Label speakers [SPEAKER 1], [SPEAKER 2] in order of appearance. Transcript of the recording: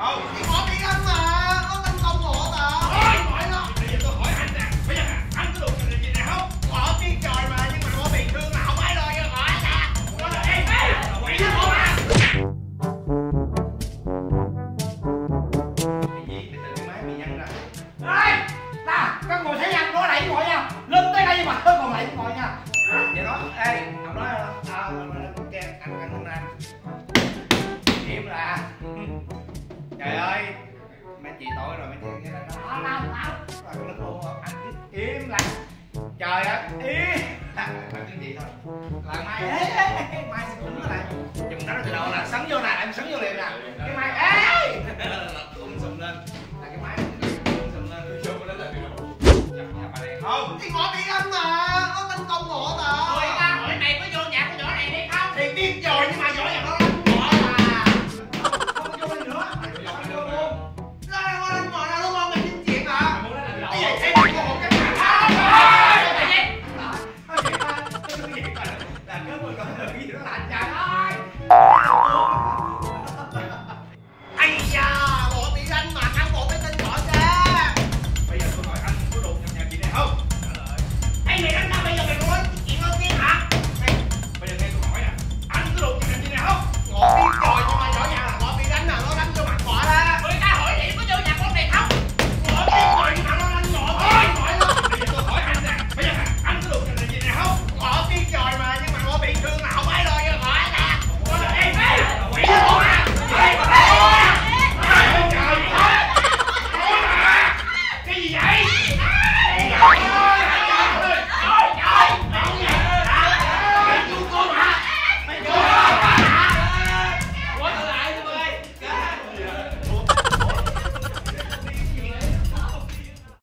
[SPEAKER 1] Thì bỏ đi anh mà, nó tấn công hộ mà.
[SPEAKER 2] Thôi, hỏi nó. Bây giờ tôi hỏi anh nè, bây giờ anh có đụng gì này không?
[SPEAKER 1] Bỏ biết trời mà, nhưng mà nó bị thương là không ai rồi, gọi anh à.
[SPEAKER 2] Nói là ê, quỷ nó bỏ mà.
[SPEAKER 1] Cái gì thì từ cái máy bị nhăn ra.
[SPEAKER 2] Ê, nè, các ngồi thấy anh ngồi lại ngồi nha. Lên tới đây mà còn lại ngồi nha.
[SPEAKER 1] Vậy đó, ê, ông nói ok, anh không nè. Im là. Trời ơi, mấy chị tội rồi, mấy chị cái đó.
[SPEAKER 2] Nào.
[SPEAKER 1] Con lực luôn, anh cứ im lặng. Trời ơi, im. Làm cái gì thôi. Là mai, mai sẽ cũng lại. Chùm nó từ đầu là sấn vô nè, em sấn vô liền nè. Cái máy